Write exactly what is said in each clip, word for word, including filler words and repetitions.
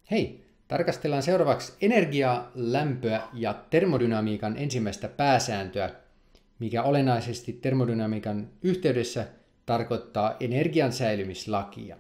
Hei, tarkastellaan seuraavaksi energiaa, lämpöä ja termodynamiikan ensimmäistä pääsääntöä, mikä olennaisesti termodynamiikan yhteydessä tarkoittaa energian säilymislakia.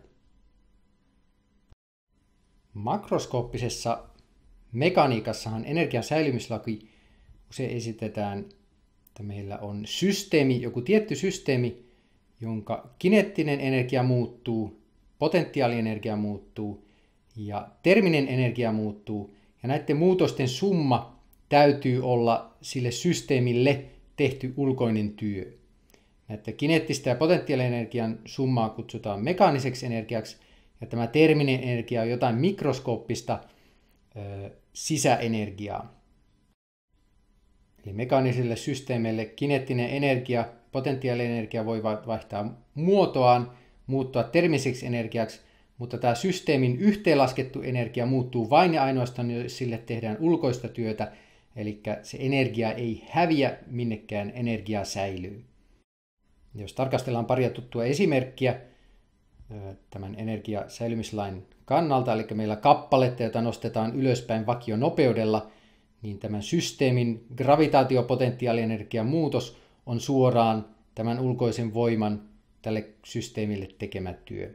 Makroskooppisessa mekaniikassahan energian säilymislaki usein esitetään, että meillä on systeemi, joku tietty systeemi, jonka kineettinen energia muuttuu, potentiaalienergia muuttuu ja terminen energia muuttuu, ja näiden muutosten summa täytyy olla sille systeemille tehty ulkoinen työ. Näitä kineettistä ja potentiaalienergian summaa kutsutaan mekaaniseksi energiaksi, ja tämä terminen energia on jotain mikroskooppista ö, sisäenergiaa. Eli mekaanisille systeemeille kineettinen energia, potentiaalienergia voi vaihtaa muotoaan, muuttua termiseksi energiaksi, mutta tämä systeemin yhteenlaskettu energia muuttuu vain ja ainoastaan, jos sille tehdään ulkoista työtä, eli se energia ei häviä minnekään, energia säilyy. Jos tarkastellaan paria tuttua esimerkkiä tämän energiasäilymislain kannalta, eli meillä kappaletta, jota nostetaan ylöspäin vakionopeudella, niin tämän systeemin gravitaatiopotentiaalienergian muutos on suoraan tämän ulkoisen voiman tälle systeemille tekemä työ.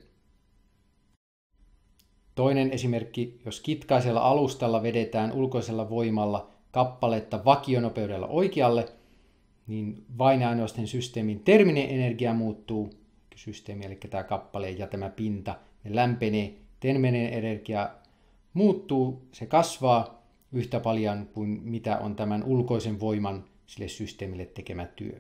Toinen esimerkki, jos kitkaisella alustalla vedetään ulkoisella voimalla kappaletta vakionopeudella oikealle, niin vain ja ainoastaan systeemin terminen energia muuttuu, systeemi, eli tämä kappale ja tämä pinta, ne lämpenee, terminen energia muuttuu, se kasvaa yhtä paljon kuin mitä on tämän ulkoisen voiman sille systeemille tekemä työ.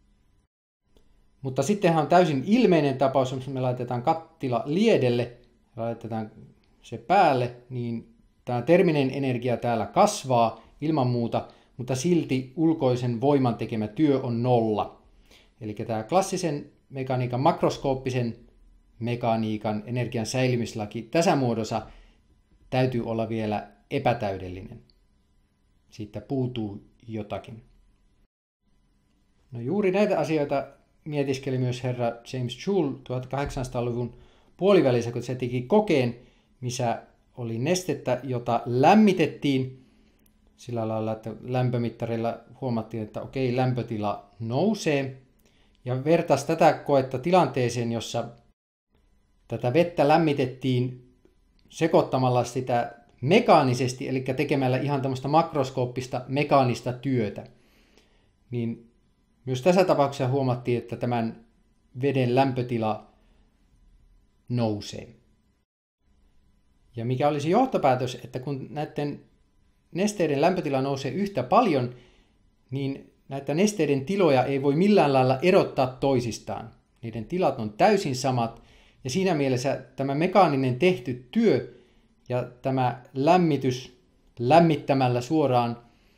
Mutta sittenhän on täysin ilmeinen tapaus, jos me laitetaan kattila liedelle, laitetaan se päälle, niin tämä terminen energia täällä kasvaa ilman muuta, mutta silti ulkoisen voiman tekemä työ on nolla. Eli tämä klassisen mekaniikan, makroskooppisen mekaniikan energian säilymislaki tässä muodossa täytyy olla vielä epätäydellinen. Siitä puutuu jotakin. No juuri näitä asioita mietiskeli myös herra James Joule tuhatkahdeksansataaluvun puolivälissä, kun se teki kokeen, missä oli nestettä, jota lämmitettiin sillä lailla, että lämpömittarilla huomattiin, että okei, lämpötila nousee, ja vertasi tätä koetta tilanteeseen, jossa tätä vettä lämmitettiin sekoittamalla sitä mekaanisesti, eli tekemällä ihan tämmöistä makroskooppista mekaanista työtä. Niin myös tässä tapauksessa huomattiin, että tämän veden lämpötila nousee. Ja mikä olisi johtopäätös, että kun näiden nesteiden lämpötila nousee yhtä paljon, niin näitä nesteiden tiloja ei voi millään lailla erottaa toisistaan. Niiden tilat on täysin samat, ja siinä mielessä tämä mekaaninen tehty työ ja tämä lämmitys lämmittämällä suoraan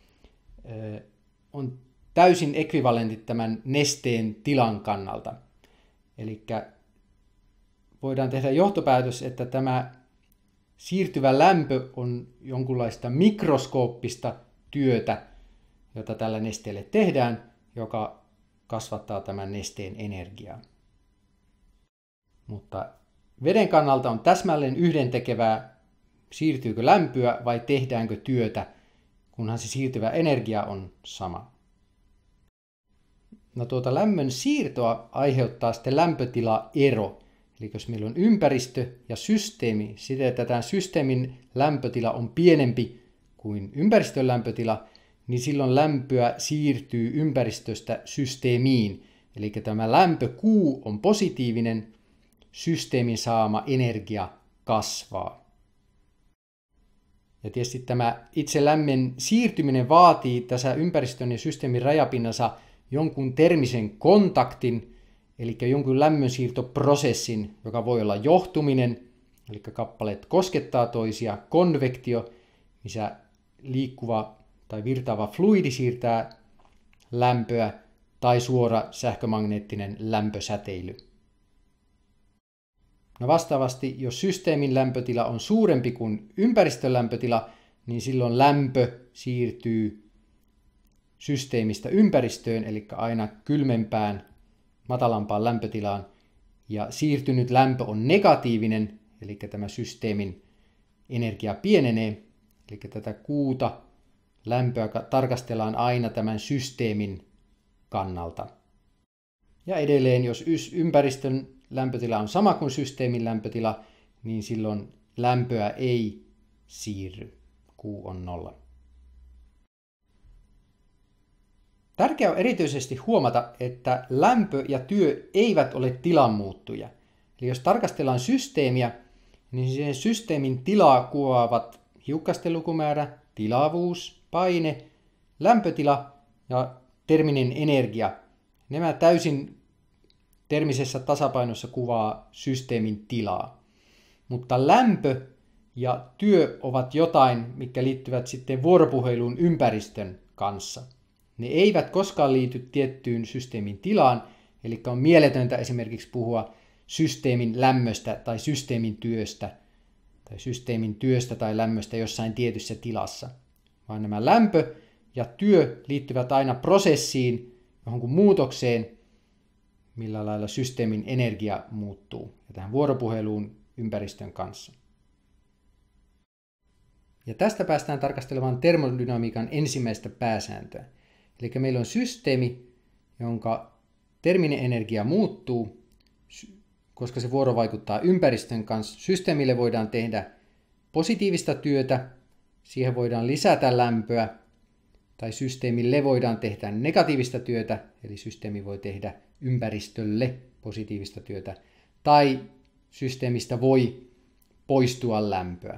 on täysin ekvivalentit tämän nesteen tilan kannalta. Eli voidaan tehdä johtopäätös, että tämä siirtyvä lämpö on jonkunlaista mikroskooppista työtä, jota tällä nesteelle tehdään, joka kasvattaa tämän nesteen energiaa. Mutta veden kannalta on täsmälleen yhdentekevää, siirtyykö lämpöä vai tehdäänkö työtä, kunhan se siirtyvä energia on sama. No tuota lämmön siirtoa aiheuttaa sitten lämpötilaero. Eli jos meillä on ympäristö ja systeemi, siten että tämän systeemin lämpötila on pienempi kuin ympäristön lämpötila, niin silloin lämpöä siirtyy ympäristöstä systeemiin. Eli tämä lämpö Q on positiivinen, systeemin saama energia kasvaa. Ja tietysti tämä itse lämmön siirtyminen vaatii tässä ympäristön ja systeemin rajapinnassa jonkun termisen kontaktin, eli jonkun lämmönsiirtoprosessin, joka voi olla johtuminen, eli kappaleet koskettaa toisia, konvektio, missä liikkuva tai virtaava fluidi siirtää lämpöä, tai suora sähkömagneettinen lämpösäteily. No vastaavasti, jos systeemin lämpötila on suurempi kuin ympäristön lämpötila, niin silloin lämpö siirtyy systeemistä ympäristöön, eli aina kylmempään, matalampaan lämpötilaan, ja siirtynyt lämpö on negatiivinen, eli tämä systeemin energia pienenee. Eli tätä kuuta lämpöä tarkastellaan aina tämän systeemin kannalta. Ja edelleen, jos ympäristön lämpötila on sama kuin systeemin lämpötila, niin silloin lämpöä ei siirry. Q on nolla. Tärkeää on erityisesti huomata, että lämpö ja työ eivät ole tilanmuuttujia. Eli jos tarkastellaan systeemiä, niin sen systeemin tilaa kuvaavat hiukkastenlukumäärä, tilavuus, paine, lämpötila ja terminen energia. Nämä täysin termisessä tasapainossa kuvaa systeemin tilaa. Mutta lämpö ja työ ovat jotain, mitkä liittyvät sitten vuoropuheluun ympäristön kanssa. Ne eivät koskaan liity tiettyyn systeemin tilaan, eli on mieletöntä esimerkiksi puhua systeemin lämmöstä tai systeemin työstä tai systeemin työstä tai lämmöstä jossain tietyssä tilassa. Vaan nämä lämpö ja työ liittyvät aina prosessiin, johonkin muutokseen, millä lailla systeemin energia muuttuu ja tähän vuoropuheluun ympäristön kanssa. Ja tästä päästään tarkastelemaan termodynamiikan ensimmäistä pääsääntöä. Eli meillä on systeemi, jonka terminen energia muuttuu, koska se vuorovaikuttaa ympäristön kanssa. Systeemille voidaan tehdä positiivista työtä, siihen voidaan lisätä lämpöä, tai systeemille voidaan tehdä negatiivista työtä, eli systeemi voi tehdä ympäristölle positiivista työtä, tai systeemistä voi poistua lämpöä.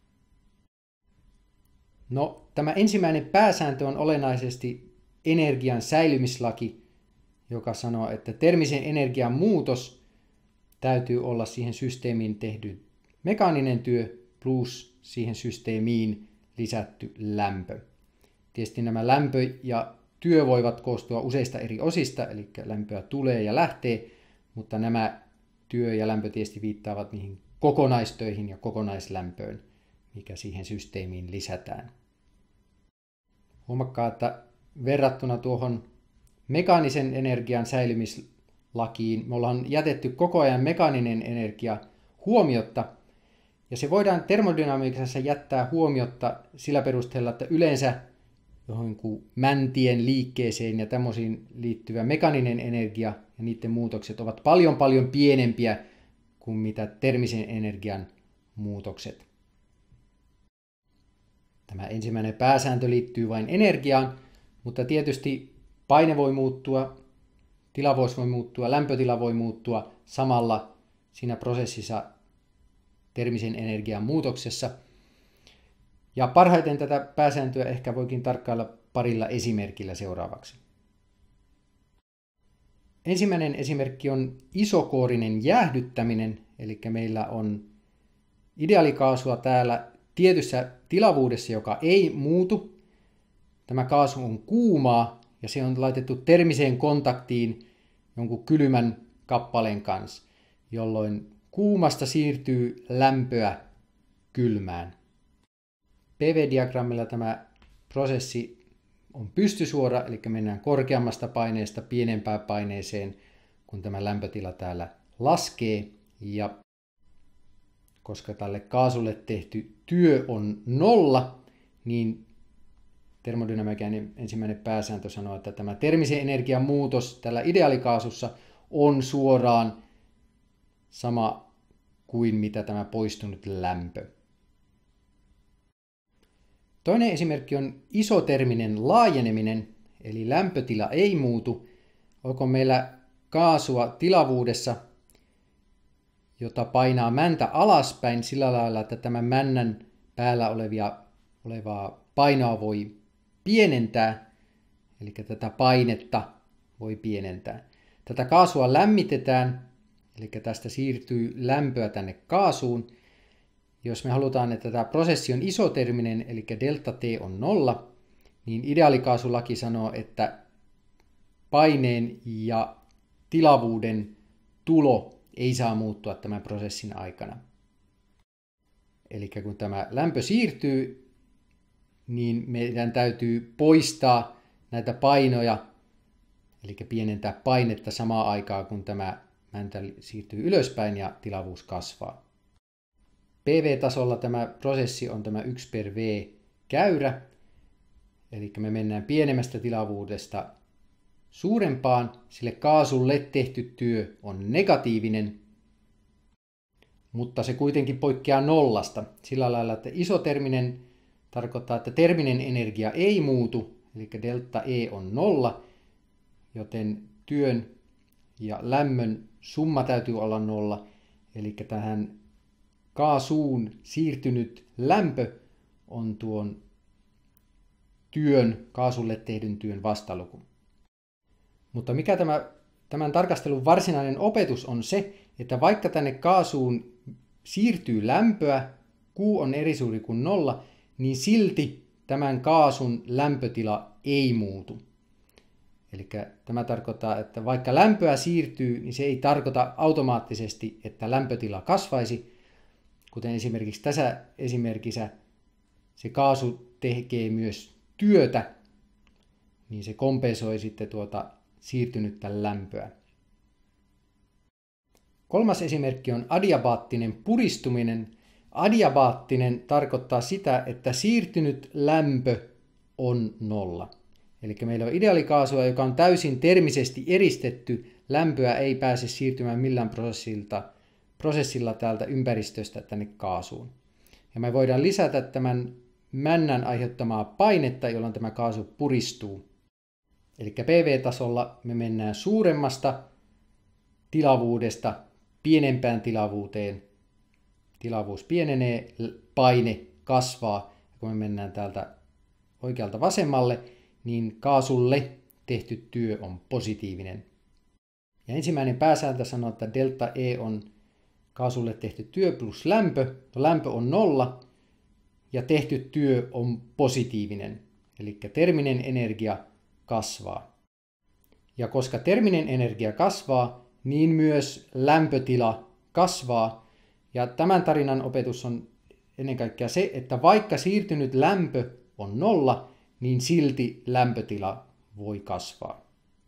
No, tämä ensimmäinen pääsääntö on olennaisesti energian säilymislaki, joka sanoo, että termisen energian muutos täytyy olla siihen systeemiin tehty mekaaninen työ plus siihen systeemiin lisätty lämpö. Tietysti nämä lämpö ja työ voivat koostua useista eri osista, eli lämpöä tulee ja lähtee, mutta nämä työ ja lämpö tietysti viittaavat niihin kokonaistöihin ja kokonaislämpöön, mikä siihen systeemiin lisätään. Huomakkaa, että verrattuna tuohon mekaanisen energian säilymislakiin me ollaan jätetty koko ajan mekaaninen energia huomiotta, ja se voidaan termodynamiikassa jättää huomiotta sillä perusteella, että yleensä johonkin mäntien liikkeeseen ja tämmöisiin liittyvä mekaaninen energia ja niiden muutokset ovat paljon paljon pienempiä kuin mitä termisen energian muutokset. Tämä ensimmäinen pääsääntö liittyy vain energiaan, mutta tietysti paine voi muuttua, tila voi muuttua, lämpötila voi muuttua samalla siinä prosessissa termisen energian muutoksessa. Ja parhaiten tätä pääsääntöä ehkä voikin tarkkailla parilla esimerkillä seuraavaksi. Ensimmäinen esimerkki on isokoorinen jäähdyttäminen, eli meillä on ideaalikaasua täällä tietyssä tilavuudessa, joka ei muutu. Tämä kaasu on kuumaa ja se on laitettu termiseen kontaktiin jonkun kylmän kappaleen kanssa, jolloin kuumasta siirtyy lämpöä kylmään. P V-diagrammilla tämä prosessi on pystysuora, eli mennään korkeammasta paineesta pienempään paineeseen, kun tämä lämpötila täällä laskee. Ja koska tälle kaasulle tehty työ on nolla, niin termodynamiikan ensimmäinen pääsääntö sanoo, että tämä termisen energian muutos tällä ideaalikaasussa on suoraan sama kuin mitä tämä poistunut lämpö. Toinen esimerkki on isoterminen laajeneminen, eli lämpötila ei muutu. Onko meillä kaasua tilavuudessa, jota painaa mäntä alaspäin sillä lailla, että tämä männän päällä olevia, olevaa painoa voi pienentää, eli tätä painetta voi pienentää. Tätä kaasua lämmitetään, eli tästä siirtyy lämpöä tänne kaasuun. Jos me halutaan, että tämä prosessi on isoterminen, eli delta T on nolla, niin ideaalikaasulaki sanoo, että paineen ja tilavuuden tulo ei saa muuttua tämän prosessin aikana. Eli kun tämä lämpö siirtyy, niin meidän täytyy poistaa näitä painoja, eli pienentää painetta samaan aikaan, kun tämä mäntä siirtyy ylöspäin ja tilavuus kasvaa. P V-tasolla tämä prosessi on tämä yksi per V-käyrä, eli me mennään pienemmästä tilavuudesta suurempaan, sille kaasulle tehty työ on negatiivinen, mutta se kuitenkin poikkeaa nollasta sillä lailla, että isoterminen tarkoittaa, että terminen energia ei muutu, eli delta E on nolla, joten työn ja lämmön summa täytyy olla nolla, eli tähän kaasuun siirtynyt lämpö on tuon työn, kaasulle tehdyn työn vastaluku. Mutta mikä tämä, tämän tarkastelun varsinainen opetus on se, että vaikka tänne kaasuun siirtyy lämpöä, Q on eri suuri kuin nolla, niin silti tämän kaasun lämpötila ei muutu. Eli tämä tarkoittaa, että vaikka lämpöä siirtyy, niin se ei tarkoita automaattisesti, että lämpötila kasvaisi. Kuten esimerkiksi tässä esimerkissä se kaasu tekee myös työtä, niin se kompensoi sitten tuota siirtynyttä lämpöä. Kolmas esimerkki on adiabaattinen puristuminen. Adiabaattinen tarkoittaa sitä, että siirtynyt lämpö on nolla. Eli meillä on ideaalikaasua, joka on täysin termisesti eristetty. Lämpöä ei pääse siirtymään millään prosessilta, prosessilla täältä ympäristöstä tänne kaasuun. Ja me voidaan lisätä tämän männän aiheuttamaa painetta, jolloin tämä kaasu puristuu. Eli P V-tasolla me mennään suuremmasta tilavuudesta pienempään tilavuuteen. Tilavuus pienenee, paine kasvaa. Ja kun me mennään täältä oikealta vasemmalle, niin kaasulle tehty työ on positiivinen. Ja ensimmäinen pääsääntö sanoo, että delta E on kaasulle tehty työ plus lämpö. No, lämpö on nolla ja tehty työ on positiivinen. Eli terminen energia kasvaa. Ja koska terminen energia kasvaa, niin myös lämpötila kasvaa. Ja tämän tarinan opetus on ennen kaikkea se, että vaikka siirtynyt lämpö on nolla, niin silti lämpötila voi kasvaa.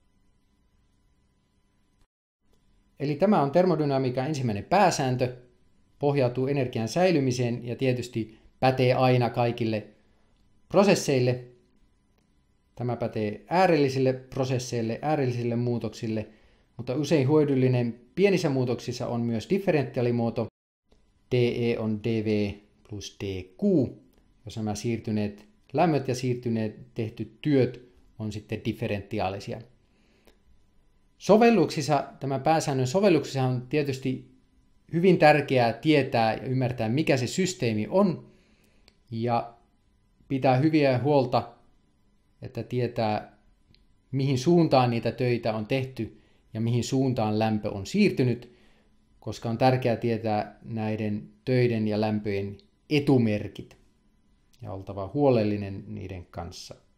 Eli tämä on termodynamiikan ensimmäinen pääsääntö, pohjautuu energian säilymiseen ja tietysti pätee aina kaikille prosesseille. Tämä pätee äärellisille prosesseille, äärellisille muutoksille, mutta usein hyödyllinen pienissä muutoksissa on myös differentiaalimuoto. dE on dV plus dQ, jos nämä siirtyneet lämmöt ja siirtyneet tehty työt on sitten differentiaalisia. Sovelluksissa, tämän pääsäännön sovelluksissa on tietysti hyvin tärkeää tietää ja ymmärtää, mikä se systeemi on, ja pitää hyviä huolta, että tietää, mihin suuntaan niitä töitä on tehty ja mihin suuntaan lämpö on siirtynyt, koska on tärkeää tietää näiden töiden ja lämpöjen etumerkit ja oltava huolellinen niiden kanssa.